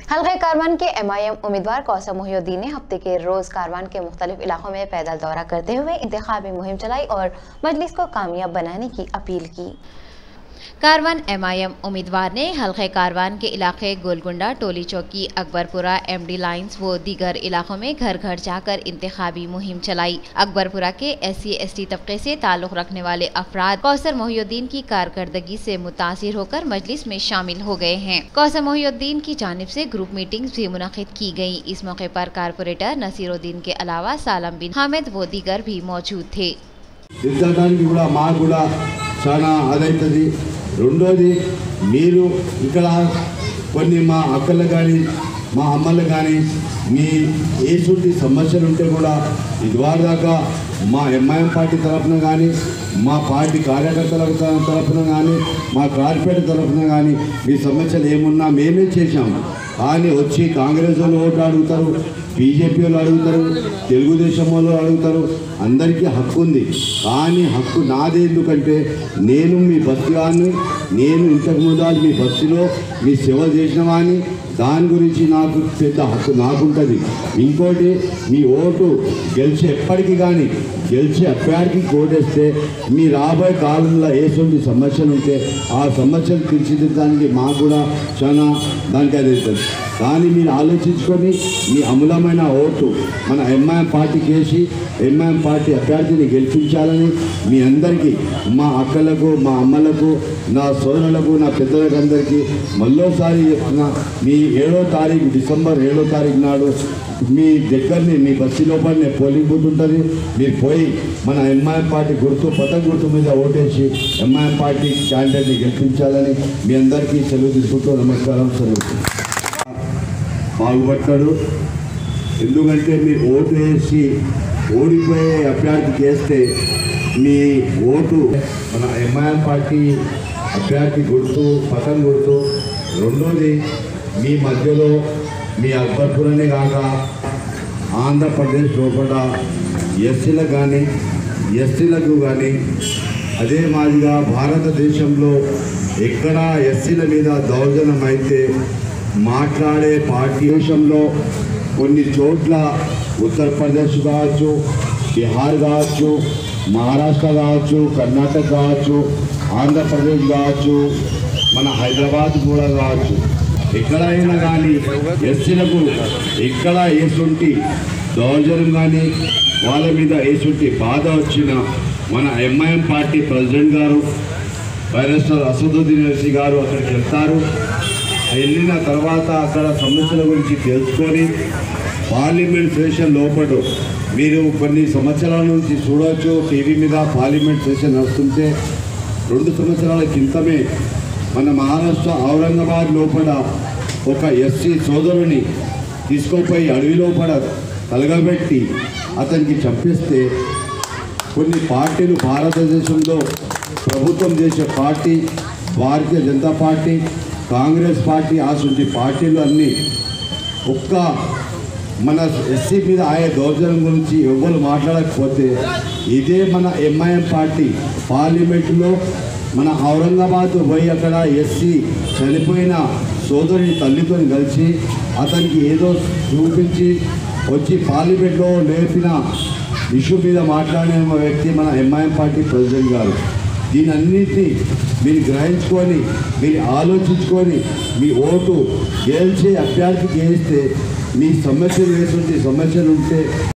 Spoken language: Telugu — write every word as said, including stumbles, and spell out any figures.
हल्के कारवान के एम आई एम उम्मीदवार कौसर मोहिउद्दीन ने हफ्ते के रोज कारवान के मुख्तलिफ इलाकों में पैदल दौरा करते हुए इंतखाबी मुहिम चलाई और मजलिस को कामयाब बनाने की अपील की। कारवान एम आई एम उम्मीदवार ने हल्के कारवान के इलाके गोलकुंडा, टोली चौकी, अकबरपुरा, एम डी लाइन्स व दीगर इलाकों में घर घर जाकर इंतखाबी मुहिम चलाई। अकबरपुरा के एस सी एस टी तबके से ताल्लुक रखने वाले अफराद कौसर मोहिउद्दीन की कारकर्दगी से मुतासिर होकर मजलिस में शामिल हो गए हैं। कौसर मोहिउद्दीन की जानिब से ग्रुप मीटिंग भी मुनक़िद की गयी। इस मौके पर कारपोरेटर नसीरुद्दीन के अलावा सालम बिन हामिद व दीगर भी मौजूद थे। చాలా అదైతది। రెండోది మీరు ఇక్కడ కొన్ని మా అక్కలు కానీ మా అమ్మలు కానీ మీ ఏసుటి సమస్యలు ఉంటే కూడా ఇదివారు దాకా మా ఎంఐఎం పార్టీ తరఫున కానీ మా పార్టీ కార్యకర్తల తరఫున కానీ మా కార్పొరేట్ తరఫున కానీ మీ సమస్యలు ఏమున్నా మేమే చేశాము। కానీ వచ్చి కాంగ్రెస్ వాళ్ళు ఓట్లు అడుగుతారు, బీజేపీ వాళ్ళు అడుగుతారు, తెలుగుదేశం వాళ్ళు అడుగుతారు, అందరికీ హక్కు ఉంది। కానీ హక్కు నాది ఎందుకంటే నేను మీ బస్సుగాన్ని నేను ఇంతకు ముందు మీ బస్సులో మీ సేవ చేసిన వాడిని, దాని గురించి నాకు పెద్ద హక్కు నాకుంటుంది। ఇంకోటి మీ ఓటు గెలిచి ఎప్పటికీ కానీ గెలిచి అభ్యర్థికి ఓటేస్తే మీ రాబోయే కాలంలో ఏసొంటి సమస్యలు ఉంటే ఆ సమస్యలు తీర్చిదిద్దడానికి మాకు కూడా చాలా దానికి అది అవుతుంది। కానీ మీరు ఆలోచించుకొని మీ అమూలమైన ఓటు మన ఎంఐఎం పార్టీకి వేసి ఎంఐఎం పార్టీ అభ్యర్థిని గెలిపించాలని మీ అందరికీ, మా అక్కలకు, మా అమ్మలకు, నా సోదరులకు, నా పెద్దలకు అందరికీ మళ్ళోసారి చెప్తున్నా, మీ ఏడో తారీఖు డిసెంబర్ ఏడో తారీఖు నాడు మీ దగ్గరని మీ బస్సు లోపలనే పోలింగ్ బూత్ ఉంటుంది। మీరు పోయి మన ఎంఐఎం పార్టీ గుర్తు పథకం గుర్తు మీద ఓటేసి ఎంఐఎం పార్టీ క్యాండిడేట్ని గెలిపించాలని మీ అందరికీ సెలవు తీసుకుంటూ నమస్కారం సెలవు। బాగుపడతాడు, ఎందుకంటే మీరు ఓటు వేసి ఓడిపోయే అభ్యర్థికి వేస్తే మీ ఓటు మన ఎంఐఎం పార్టీ అభ్యర్థి గుర్తు పథకం గుర్తు। రెండోది మీ మధ్యలో మీ అక్బర్పురనే కాక ఆంధ్రప్రదేశ్ లోపల ఎస్సీలకు కానీ ఎస్టీలకు కానీ అదే మాదిరిగా భారతదేశంలో ఎక్కడ ఎస్సీల మీద దౌర్జన్యం అయితే మాట్లాడే పార్టీ దేశంలో కొన్ని చోట్ల ఉత్తరప్రదేశ్ కావచ్చు, బీహార్ కావచ్చు, మహారాష్ట్ర కావచ్చు, కర్ణాటక కావచ్చు, ఆంధ్రప్రదేశ్ కావచ్చు, మన హైదరాబాద్ కూడా కావచ్చు, ఎక్కడైనా కానీ ఎస్సీలకు ఎక్కడ ఏసుంటి దౌర్జన్యం కానీ వాళ్ళ మీద ఏసుంటి బాధ వచ్చిన మన ఎంఐఎం పార్టీ ప్రెసిడెంట్ గారు వైఎస్ఆర్ అసదుద్దీన్ ఎల్సీ గారు అక్కడికి వెళ్తారు। వెళ్ళిన తర్వాత అక్కడ సమస్యల గురించి తెలుసుకొని పార్లమెంట్ సెషన్ లోపల మీరు కొన్ని సంవత్సరాల నుంచి చూడవచ్చు, టీవీ మీద పార్లమెంట్ సెషన్ వస్తుంటే రెండు సంవత్సరాల క్రితమే మన మహారాష్ట్ర ఔరంగాబాద్ లోపల ఒక ఎస్సీ సోదరుని తీసుకుపోయి అడవి లోపల తలగబెట్టి అతనికి చంపిస్తే కొన్ని పార్టీలు భారతదేశంలో ప్రభుత్వం చేసే party Bharatiya Janata party, Congress party, అసలు పార్టీలు అన్నీ ఒక్క మన ఎస్సీ మీద ఆయా దౌర్జన్యం గురించి ఎవరు మాట్లాడకపోతే ఇదే మన ఎంఐఎం పార్టీ పార్లమెంటులో మన ఔరంగాబాద్ పోయి అక్కడ ఎస్సీ చనిపోయిన సోదరుని తల్లితో కలిసి అతనికి ఏదో చూపించి వచ్చి పార్లమెంట్లో లేపిన ఇష్యూ మీద మాట్లాడిన వ్యక్తి మన ఎంఐఎం పార్టీ ప్రెసిడెంట్ గారు। దీని అన్నింటినీ మీరు గ్రహించుకొని మీరు ఆలోచించుకొని మీ ఓటు గెలిచే అభ్యర్థికి వేస్తే మీ సమస్యలు వేసుంటే సమస్యలు ఉంటే